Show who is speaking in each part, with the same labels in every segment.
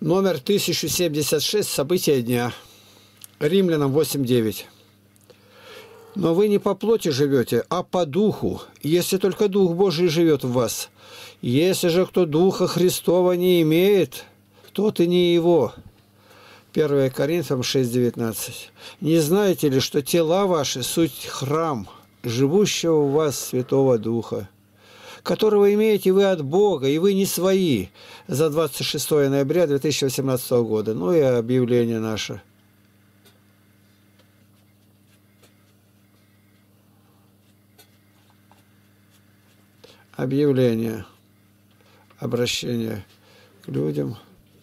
Speaker 1: Номер 1076. События дня. Римлянам 8:9. Но вы не по плоти живете, а по духу, если только Дух Божий живет в вас. Если же кто Духа Христова не имеет, тот и не его. 1 Коринфянам 6:19. Не знаете ли, что тела ваши суть храм, живущего в вас Святого Духа, которого имеете вы от Бога, и вы не свои, за 26 ноября 2018 года. Ну и объявление наше. Объявление. Обращение к людям,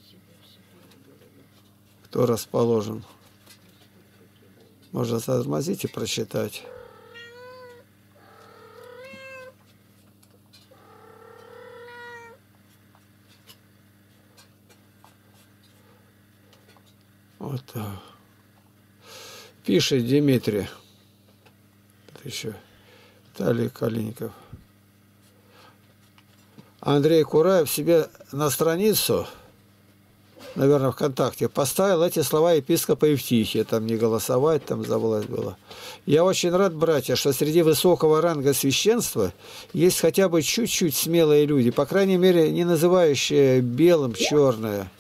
Speaker 1: кто расположен. Можно затормозить и прочитать. Вот так. Пишет Дмитрий. Это еще Виталий Калиников. Андрей Кураев себе на страницу, наверное, ВКонтакте, поставил эти слова епископа Евтихия. Там не голосовать, там за власть было. Я очень рад, братья, что среди высокого ранга священства есть хотя бы чуть-чуть смелые люди, по крайней мере, не называющие белым черное.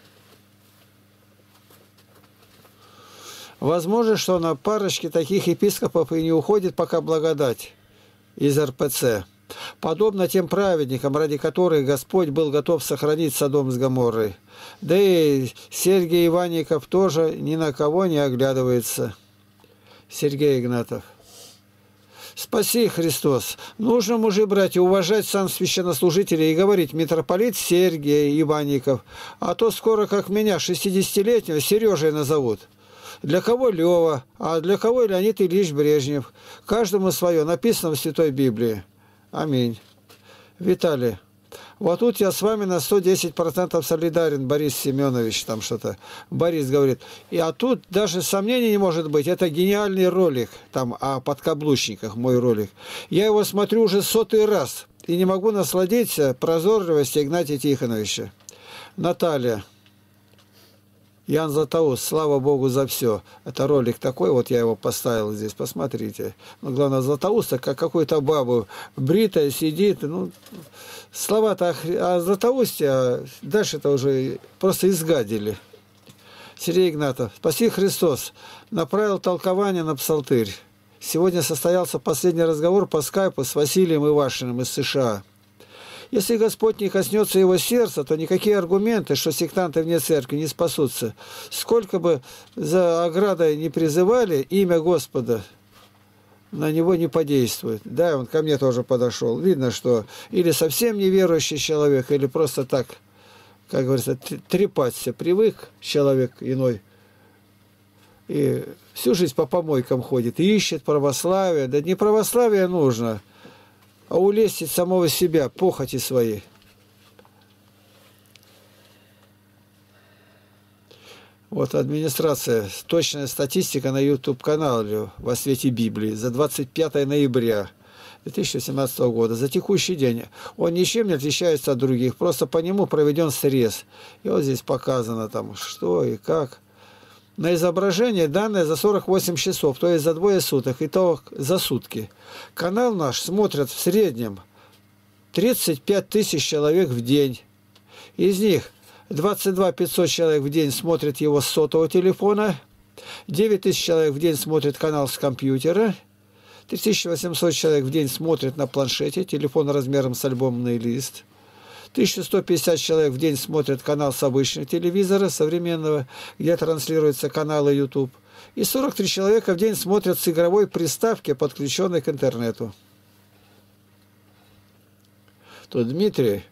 Speaker 1: Возможно, что на парочке таких епископов и не уходит пока благодать из РПЦ. Подобно тем праведникам, ради которых Господь был готов сохранить Содом с Гоморрой. Да и Сергей Иванников тоже ни на кого не оглядывается. Сергей Игнатов. Спаси, Христос! Нужно, мужи, братья, уважать сан священнослужителей и говорить: митрополит Сергей Иванников, а то скоро, как меня, 60-летнего, Сережей назовут. Для кого Лева, а для кого Леонид Ильич Брежнев. Каждому свое, написано в Святой Библии. Аминь. Виталий, вот тут я с вами на 110% солидарен, Борис Семенович, там что-то. Борис говорит. А тут даже сомнений не может быть. Это гениальный ролик, там о подкаблучниках, мой ролик. Я его смотрю уже 100-й раз и не могу насладиться прозорливостью Игнатия Тихоновича. Наталья. Ян Златоуст, слава Богу за все. Это ролик такой, вот я его поставил здесь, посмотрите. Но главное, Златоуста, как какой-то бабу бритая сидит. Ну, слова-то о Златоусте, а дальше-то уже просто изгадили. Сергей Игнатов. Спаси Христос. Направил толкование на псалтырь. Сегодня состоялся последний разговор по скайпу с Василием Ивашиным из США. Если Господь не коснется его сердца, то никакие аргументы, что сектанты вне церкви, не спасутся. Сколько бы за оградой не призывали, имя Господа на него не подействует. Да, он ко мне тоже подошел. Видно, что или совсем неверующий человек, или просто так, как говорится, трепаться привык человек иной. И всю жизнь по помойкам ходит, и ищет православие. Да не православие нужно, а улестить самого себя, похоти своей. Вот администрация, точная статистика на YouTube-канале «Во свете Библии» за 25 ноября 2017 года, за текущий день. Он ничем не отличается от других, просто по нему проведен срез. И вот здесь показано там, что и как. На изображение данные за 48 часов, то есть за двое суток, итог за сутки. Канал наш смотрят в среднем 35 тысяч человек в день. Из них 22 500 человек в день смотрят его с сотового телефона, 9 тысяч человек в день смотрят канал с компьютера, 3800 человек в день смотрят на планшете, телефон размером с альбомный лист. 1150 человек в день смотрят канал с обычного телевизора, современного, где транслируются каналы YouTube. И 43 человека в день смотрят с игровой приставки, подключенной к интернету. Тут Дмитрий,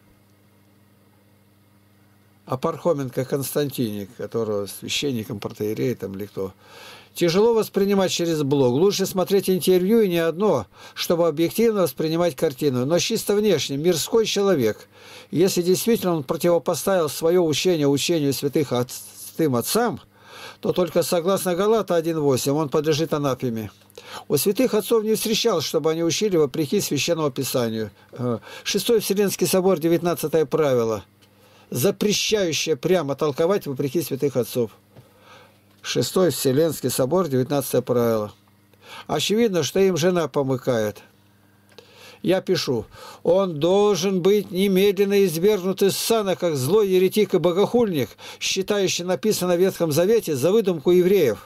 Speaker 1: а Пархоменко Константиник, которого священником, протоиереем или кто. Тяжело воспринимать через блог. Лучше смотреть интервью и не одно, чтобы объективно воспринимать картину. Но чисто внешне, мирской человек. Если действительно он противопоставил свое учение учению святых отцам, то только согласно Галата 1.8 он подлежит анафеме. У святых отцов не встречалось, чтобы они учили вопреки Священному Писанию. Шестой Вселенский собор, 19 правило. запрещающее прямо толковать вопреки святых отцов. Шестой Вселенский собор, 19 правило. Очевидно, что им жена помыкает. Я пишу, он должен быть немедленно извергнут из сана, как злой еретик и богохульник, считающий написано в Ветхом Завете за выдумку евреев.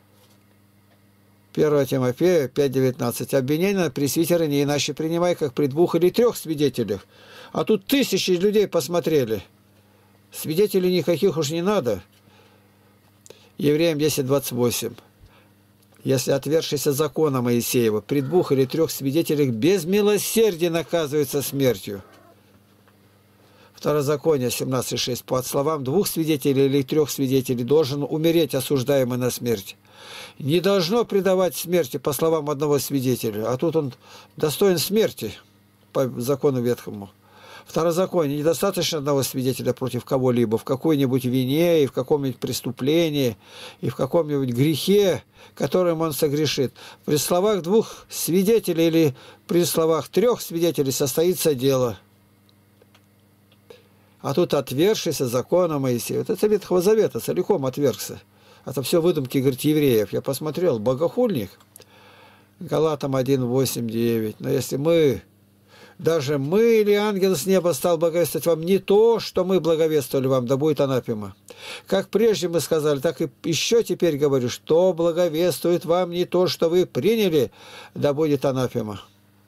Speaker 1: 1 Тимофея 5:19. Обвинение на пресвитера не иначе принимай, как при 2 или 3 свидетелях. А тут тысячи людей посмотрели. Свидетелей никаких уж не надо. Евреям 10:28. Если отвергшийся закона Моисеева при 2 или 3 свидетелях без милосердия наказывается смертью. Второзаконие 17:6. По словам 2 свидетелей или 3 свидетелей должен умереть осуждаемый на смерть. Не должно предавать смерти по словам одного свидетеля, а тут он достоин смерти по закону Ветхому. Второзаконие недостаточно одного свидетеля против кого-либо в какой-нибудь вине и в каком-нибудь преступлении и в каком-нибудь грехе, которым он согрешит. При словах 2 свидетелей или при словах 3 свидетелей состоится дело. А тут отвергшийся закона Моисея. Вот это Ветхого Завета целиком отвергся. Это все выдумки, говорит, евреев. Я посмотрел, богохульник. Галатам 1:8-9. Но если мы, даже мы или ангел с неба стал благовествовать вам не то, что мы благовествовали вам, да будет анафема. Как прежде мы сказали, так и еще теперь говорю, что благовествует вам не то, что вы приняли, да будет анафема.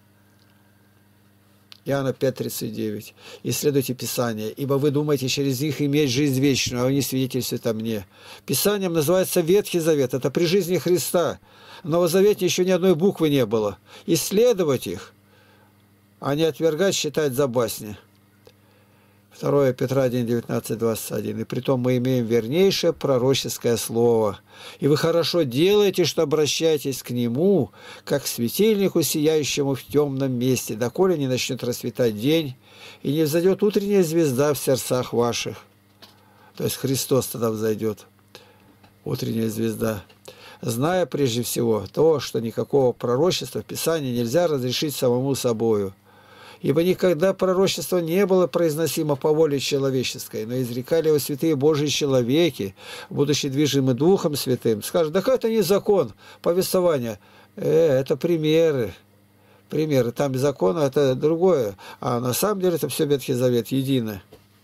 Speaker 1: Иоанна 5:39. Исследуйте Писание, ибо вы думаете через них иметь жизнь вечную, а они свидетельствуют о мне. Писанием называется Ветхий Завет. Это при жизни Христа. В Новозавете еще ни одной буквы не было. Исследовать их, а не отвергать, считать за басни. 2 Петра 1:19-21. И притом мы имеем вернейшее пророческое слово. И вы хорошо делаете, что обращаетесь к нему, как к светильнику, сияющему в темном месте, доколе не начнет расцветать день, и не взойдет утренняя звезда в сердцах ваших. То есть Христос тогда взойдет, утренняя звезда. Зная прежде всего то, что никакого пророчества в Писании нельзя разрешить самому собою. Ибо никогда пророчество не было произносимо по воле человеческой, но изрекали его святые Божьи человеки, будучи движимы Духом Святым. Скажут, да это не закон, повествование. Это примеры. Примеры. Там закон, это другое. А на самом деле это все Ветхий Завет, едино.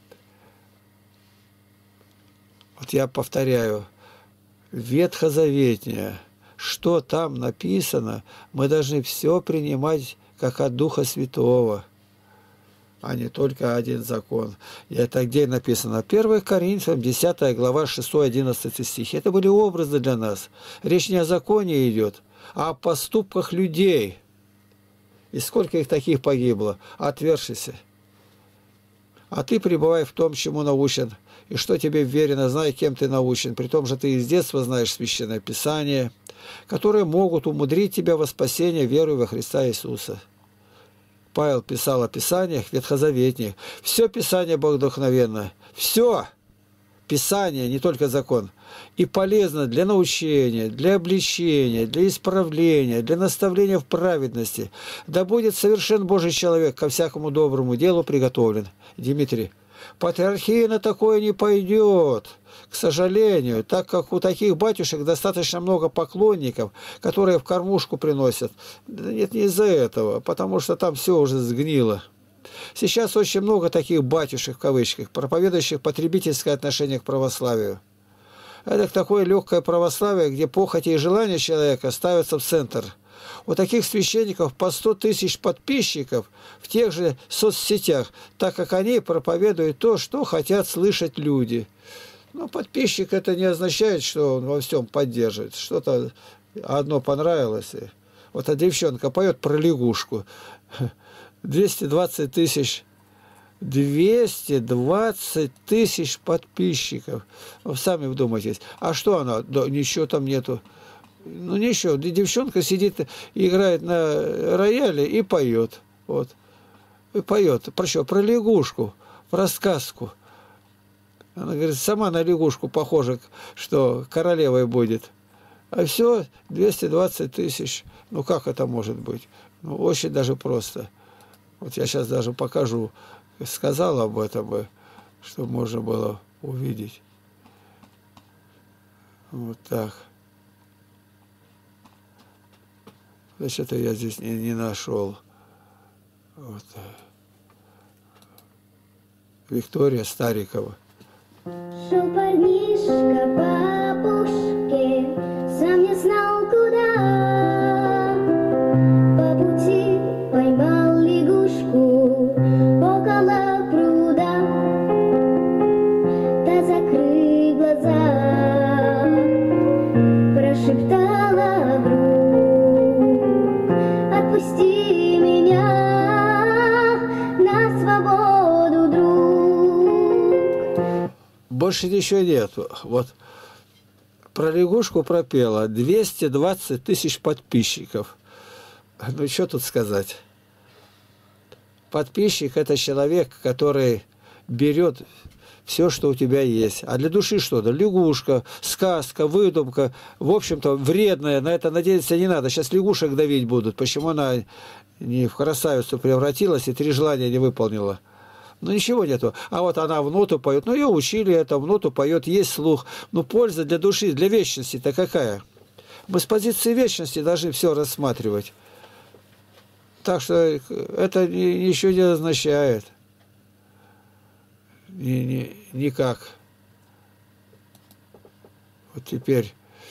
Speaker 1: Вот я повторяю. Ветхозаветнее. Что там написано, мы должны все принимать как от Духа Святого, а не только один закон. И это где написано? 1 Коринфянам, 10 глава, 6-11 стих. Это были образы для нас. Речь не о законе идет, а о поступках людей. И сколько их таких погибло, отвергшихся. А ты пребывай в том, чему научен, и что тебе верено, знай, кем ты научен. При том же ты и с детства знаешь Священное Писание, которые могут умудрить тебя во спасение верой во Христа Иисуса. Павел писал о Писаниях ветхозаветных. Все Писание богодухновенно. Все Писание, не только закон. И полезно для научения, для обличения, для исправления, для наставления в праведности. Да будет совершен Божий человек, ко всякому доброму делу приготовлен. Дмитрий. Патриархия на такое не пойдет, к сожалению, так как у таких батюшек достаточно много поклонников, которые в кормушку приносят. Нет, не из-за этого, потому что там все уже сгнило. Сейчас очень много таких батюшек, в кавычках, проповедующих потребительское отношение к православию. Это такое легкое православие, где похоти и желания человека ставятся в центр. У таких священников по 100 тысяч подписчиков в тех же соцсетях, так как они проповедуют то, что хотят слышать люди. Но подписчик это не означает, что он во всем поддерживает. Что-то одно понравилось. Вот эта девчонка поет про лягушку. 220 тысяч. 220 тысяч подписчиков. Вы сами вдумайтесь. А что она? Да ничего там нету. Ну ничего, девчонка сидит, играет на рояле и поет. Вот. И поет. Про что? Про лягушку, про сказку. Она говорит, сама на лягушку похожа, что королевой будет. А все, 220 тысяч. Ну как это может быть? Ну, очень даже просто. Вот я сейчас даже покажу. Сказал об этом бы, чтобы можно было увидеть. Вот так. Значит, это я здесь не нашел. Вот. Виктория Старикова.
Speaker 2: Шел парнишка по опушке, сам не знал куда. По пути поймал лягушку около пруда. Та, закрыв глаза, прошептала вдруг: отпусти меня на свободу, друг.
Speaker 1: Больше ничего нету. Вот про лягушку пропела 220 тысяч подписчиков. Ну, что тут сказать? Подписчик – это человек, который берет все, что у тебя есть. А для души что-то? Лягушка, сказка, выдумка. В общем-то, вредная. На это надеяться не надо. Сейчас лягушек давить будут. Почему она не в красавицу превратилась и 3 желания не выполнила? Ну, ничего нету. А вот она в ноту поет. Ну, ее учили это, в ноту поет, есть слух. Ну, польза для души, для вечности-то какая? Мы с позиции вечности должны все рассматривать. Так что это ничего не означает. Никак. Вот теперь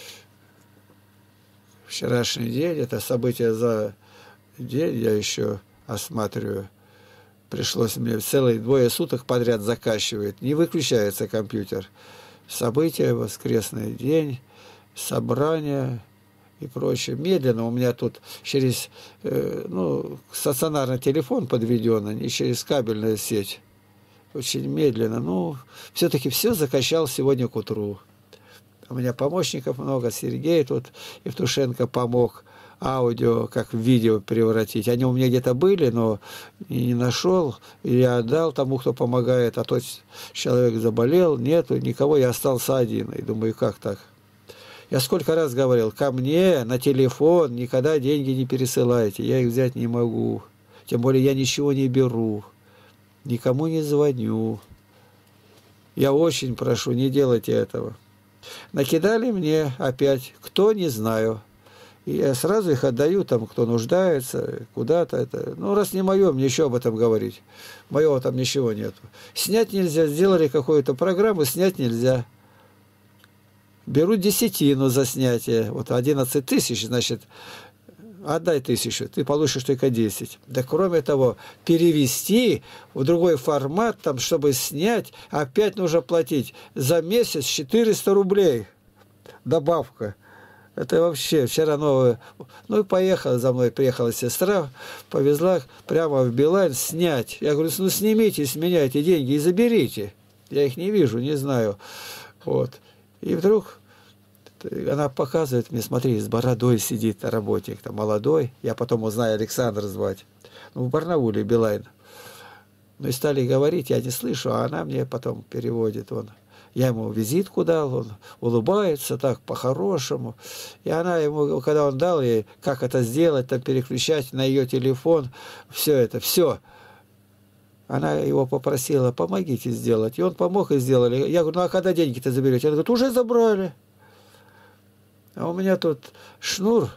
Speaker 1: вчерашний день, это событие за день я еще осматриваю. Пришлось мне целые 2 суток подряд закачивает. Не выключается компьютер. События, воскресный день, собрание и прочее. Медленно у меня тут через стационарный телефон подведен, а не через кабельную сеть. Очень медленно. Ну, все-таки все закачал сегодня к утру. У меня помощников много. Сергей тут, Евтушенко помог аудио как в видео превратить. Они у меня где-то были, но не нашел. И я отдал тому, кто помогает. А тот человек заболел, нету никого. Я остался один. И думаю, как так? Я сколько раз говорил, ко мне на телефон никогда деньги не пересылайте. Я их взять не могу. Тем более я ничего не беру. Никому не звоню. Я очень прошу, не делайте этого. Накидали мне опять, кто, не знаю. И я сразу их отдаю, там, кто нуждается, куда-то. Это. Ну, раз не мое, мне еще об этом говорить. Моего там ничего нету. Снять нельзя, сделали какую-то программу, снять нельзя. Берут 10 за снятие. Вот 11 тысяч, значит, отдай 1000, ты получишь только 10. Да кроме того, перевести в другой формат, там, чтобы снять, опять нужно платить за месяц 400 рублей. Добавка. Это вообще вчера новое. Ну и поехала за мной, приехала сестра, повезла прямо в Билайн снять. Я говорю, ну снимите с меня эти деньги и заберите. Я их не вижу, не знаю. Вот. И вдруг она показывает мне, смотри, с бородой сидит работник, там молодой. Я потом узнаю, Александр звать. Ну, в Барнауле Билайн. Ну и стали говорить, я не слышу, а она мне потом переводит. Я ему визитку дал, он улыбается так по-хорошему. И она ему, когда он дал ей, как это сделать, там переключать на ее телефон, все это, все. Она его попросила, помогите сделать. И он помог и сделали. Я говорю, ну а когда деньги-то заберете? Она говорит, уже забрали. А у меня тут шнур,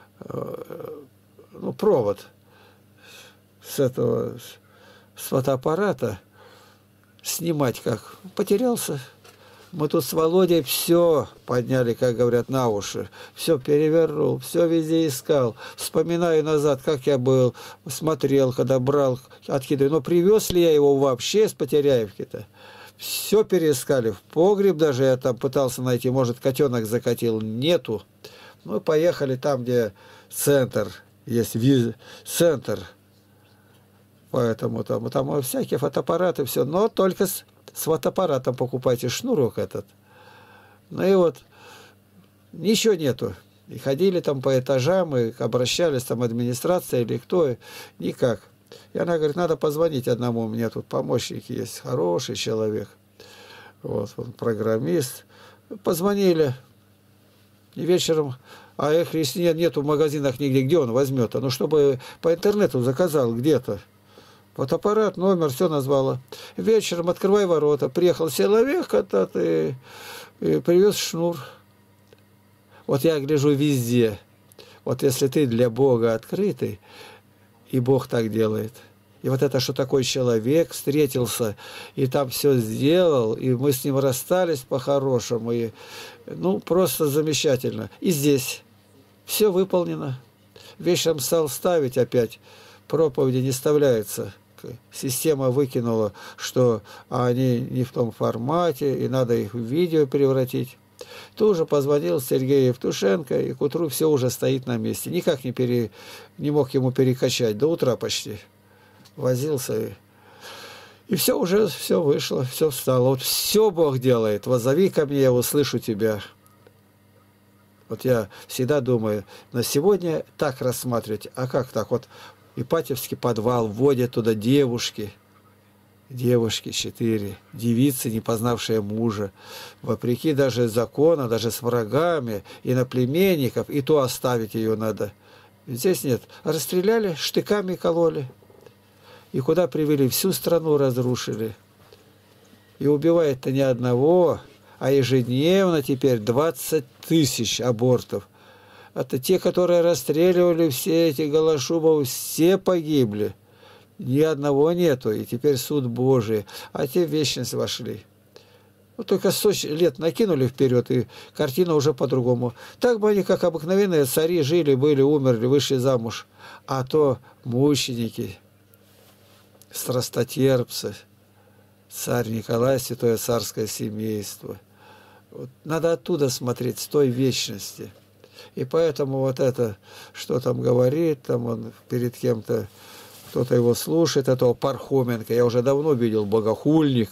Speaker 1: ну, провод с фотоаппарата снимать как. Потерялся. Мы тут с Володей все подняли, как говорят, на уши. Все перевернул, все везде искал. Вспоминаю назад, как я был, смотрел, когда брал, откидывал. Но привез ли я его вообще с Потеряевки-то? Все переискали. В погреб даже я там пытался найти. Может, котенок закатил. Нету. Ну, поехали там, где центр есть. Центр. Поэтому там всякие фотоаппараты, все. Но только с фотоаппаратом покупайте шнурок этот. Ну и вот, ничего нету. И ходили там по этажам, и обращались, там администрация или кто, никак. И она говорит, надо позвонить одному, у меня тут помощник есть, хороший человек. Вот, он программист. Позвонили. И вечером, а если нету в магазинах нигде, где он возьмет? Ну, чтобы по интернету заказал где-то. Фотоаппарат, номер, все назвала. Вечером открывай ворота. Приехал человек этот и привез шнур. Вот я гляжу везде. Вот если ты для Бога открытый, и Бог так делает. И вот это, что такой человек встретился, и там все сделал, и мы с ним расстались по-хорошему, и, ну, просто замечательно. И здесь все выполнено. Вечером стал ставить опять, проповеди не вставляется. Система выкинула, что они не в том формате, и надо их в видео превратить. Тоже позвонил Сергей Евтушенко, и к утру все уже стоит на месте. Никак не мог ему перекачать, до утра почти. Возился, и все уже, все вышло, все встало. Вот все Бог делает. Воззови ко мне, я услышу тебя. Вот я всегда думаю, на сегодня так рассматривать, а как так? Вот Ипатьевский подвал, вводят туда девушки 4, девицы, не познавшие мужа, вопреки даже закона, даже с врагами, иноплеменников, и то оставить ее надо. Здесь нет. Расстреляли, штыками кололи. И куда привели? Всю страну разрушили. И убивает-то не одного, а ежедневно теперь 20 тысяч абортов. Это те, которые расстреливали все эти Голошубов, все погибли. Ни одного нету, и теперь суд Божий. А те в вечность вошли. Вот только 100 лет накинули вперед, и картина уже по-другому. Так бы они, как обыкновенные цари, жили, были, умерли, вышли замуж. А то мученики, страстотерпцы, царь Николай, святое царское семейство. Вот надо оттуда смотреть, с той вечности. И поэтому вот это, что там говорит, там он перед кем-то, кто-то его слушает, этого Пархоменко, я уже давно видел, богохульник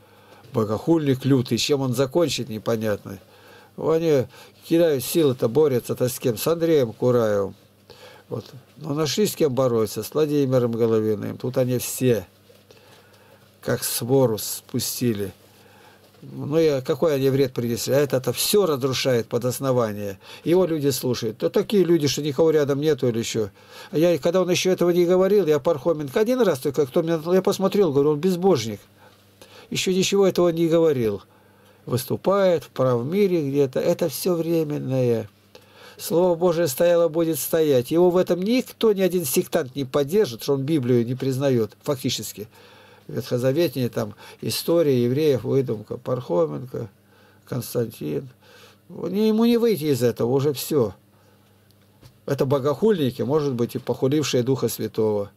Speaker 1: лютый, чем он закончит, непонятно. Они кидают силы-то, борются-то с кем? С Андреем Кураевым. Вот. Но нашли с кем бороться, с Владимиром Головиным. Тут они все, как свору спустили. Ну и какой они вред принесли? А это все разрушает под основание. Его люди слушают. То такие люди, что никого рядом нету или еще. А я, когда он еще этого не говорил, я Пархоменко один раз только, я посмотрел, говорю, он безбожник. Еще ничего этого не говорил. Выступает в правом мире где-то. Это все временное. Слово Божие стояло, будет стоять. Его в этом никто, ни один сектант не поддержит, что он Библию не признает, фактически. Ветхозаветнее там история евреев, выдумка. Пархоменко, Константин. Ему не выйти из этого, уже все. Это богохульники, может быть, и похулившие Духа Святого.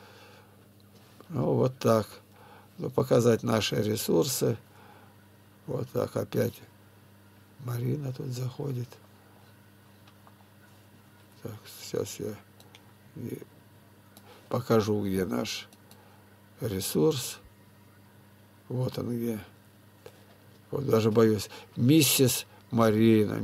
Speaker 1: Ну, вот так. Ну, показать наши ресурсы. Вот так опять. Марина тут заходит. Так, сейчас я покажу, где наш ресурс. Вот он где. Вот даже боюсь. Миссис Марина.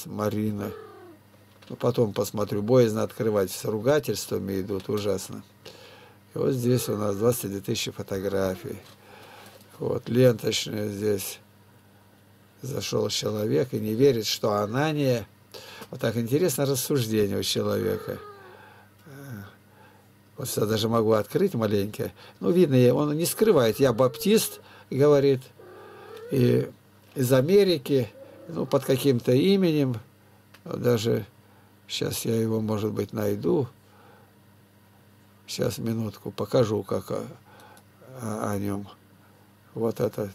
Speaker 1: Ну, потом посмотрю. Боязно открывать. С ругательствами идут ужасно. И вот здесь у нас 22 тысячи фотографий. Вот ленточные здесь. Зашел человек и не верит, что Анания. Вот так интересно рассуждение у человека. Вот я даже могу открыть маленько. Ну, видно, он не скрывает. Я баптист, говорит, и из Америки, ну, под каким-то именем. Даже сейчас я его, может быть, найду. Сейчас, минутку, покажу, как о нем. Вот это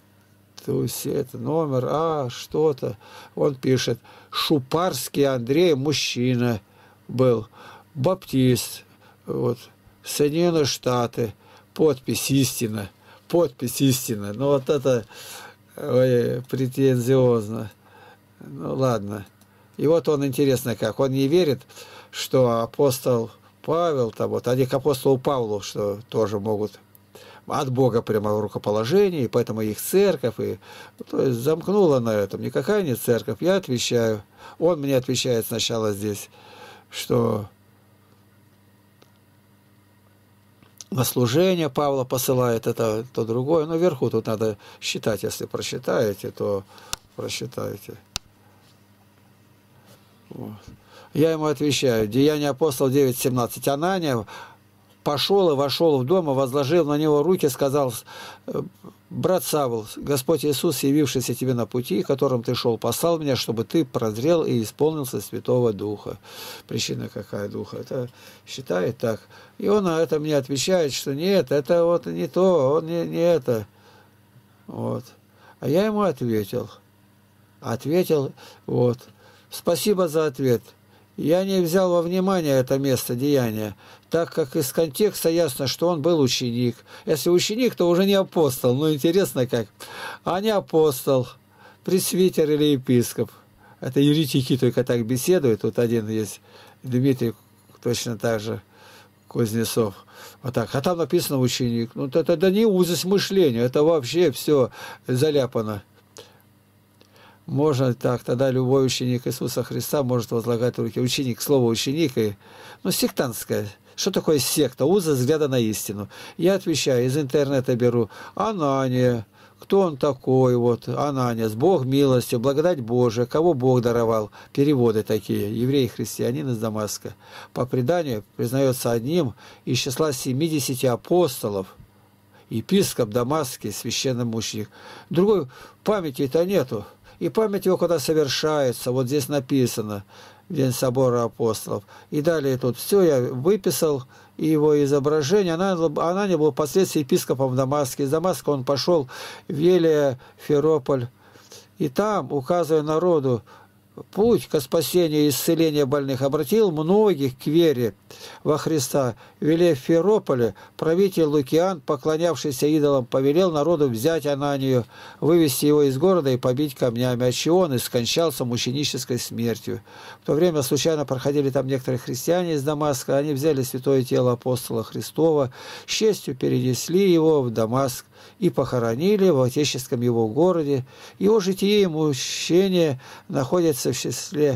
Speaker 1: номер, что-то. Он пишет, Шупарский Андрей, мужчина был, баптист, вот, Соединенные Штаты, подпись истина. Ну, вот это претензиозно. Ну, ладно. И вот он, интересно как, он не верит, что апостол Павел, там, вот, они к апостолу Павлу, что тоже могут от Бога прямо в рукоположении, и поэтому их церковь, и, то есть замкнула на этом. Никакая не церковь. Я отвечаю. Он мне отвечает сначала здесь, что на служение Павла посылает, это то другое. Но вверху тут надо считать. Если прочитаете, то прочитаете. Вот. Я ему отвечаю. Деяния апостола 9:17. Анания пошел и вошел в дом, и возложил на него руки, сказал: брат Савл, Господь Иисус, явившийся тебе на пути, которым ты шел, послал меня, чтобы ты прозрел и исполнился Святого Духа. Причина какая Духа? Это считает так. И он на это мне отвечает, что нет, это вот не то, он не это. Вот. А я ему ответил. Вот. Спасибо за ответ. Я не взял во внимание это место деяния, так как из контекста ясно, что он был ученик. Если ученик, то уже не апостол. Ну, интересно как. А не апостол, пресвитер или епископ. Это еретики только так беседуют. Тут один есть, Дмитрий, точно так же, Кузнецов. Вот так. А там написано ученик. Ну, это не узость мышления, это вообще все заляпано. Можно так, тогда любой ученик Иисуса Христа может возлагать руки. Ученик, слово ученик, ну, сектантское. Что такое секта? Узость взгляда на истину. Я отвечаю, из интернета беру. Анания. Кто он такой? Вот, Анания. С Бог милостью, благодать Божия. Кого Бог даровал? Переводы такие. Еврей, христианин из Дамаска. По преданию признается одним из числа 70 апостолов. Епископ Дамасский, священномученик. Другой памяти-то нету. И память его когда совершается, вот здесь написано, День собора апостолов. И далее тут все я выписал, и его изображение. Она не была впоследствии епископом в Дамаске. Из Дамаска он пошел в Елеоферополь. И там, указывая народу путь ко спасению и исцелению больных, обратил многих к вере во Христа. В Елеоферополе правитель Лукиан, поклонявшийся идолам, повелел народу взять Ананию, вывести его из города и побить камнями, отчего он и скончался мученической смертью. В то время случайно проходили там некоторые христиане из Дамаска, они взяли святое тело апостола Христова, с честью перенесли его в Дамаск и похоронили в отеческом его городе. Его житие и мучения находятся в числе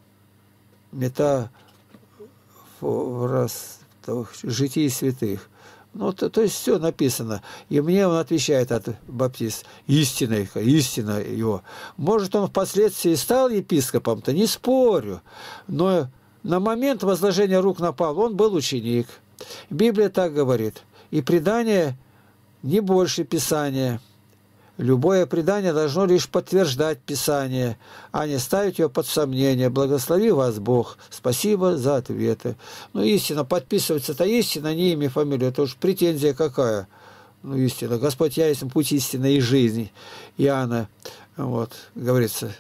Speaker 1: житий святых. Ну, то есть все написано. И мне он отвечает, от баптист, истина его. Может, он впоследствии стал епископом-то, не спорю. Но на момент возложения рук на Павла он был ученик. Библия так говорит. И предание не больше Писания. Любое предание должно лишь подтверждать Писание, а не ставить ее под сомнение. Благослови вас Бог. Спасибо за ответы. Ну, истина, подписывается-то истина, не имя, фамилия. Это уж претензия какая. Ну, истина. Господь, я есть путь истины и жизни. Иоанна, вот, говорится,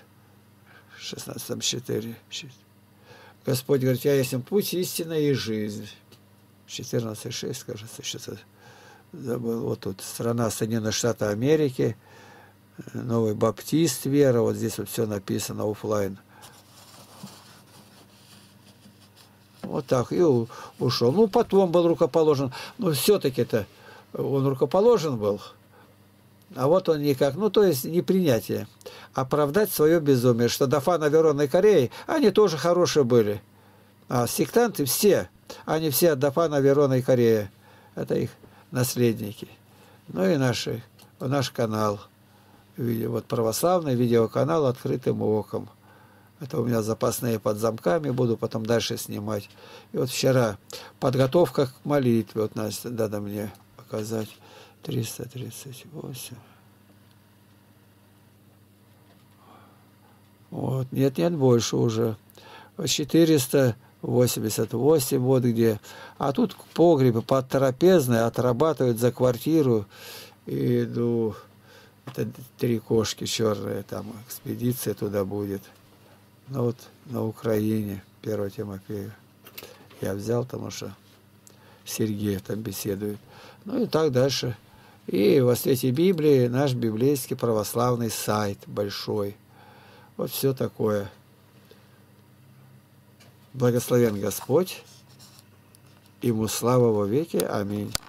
Speaker 1: 16:4. Господь говорит, я есть путь истина и жизнь. 14:6, кажется, что-то забыл. Вот тут страна Соединенных Штатов Америки, Новый Баптист Вера, вот здесь вот все написано офлайн. Вот так, и ушел. Ну, потом был рукоположен. Но все-таки-то он рукоположен был. А вот он никак, ну, то есть не принятие. Оправдать свое безумие, что Дафана Веронной Кореи, они тоже хорошие были. А сектанты все, они все от Дафана Веронной Кореи. Это их наследники. Ну и наш канал. Вот православный видеоканал «Открытым оком». Это у меня запасные под замками, буду потом дальше снимать. И вот вчера подготовка к молитве. Вот надо мне показать. 338. Вот. Нет, больше уже. 488 вот где. А тут погребы под трапезной отрабатывают за квартиру. И иду. Это 3 кошки черные, там экспедиция туда будет. Ну вот на Украине, 1 Тимофея. Я взял, потому что Сергей там беседует. Ну и так дальше. И во свете Библии наш библейский православный сайт большой. Вот все такое. Благословен Господь, ему слава во веки. Аминь.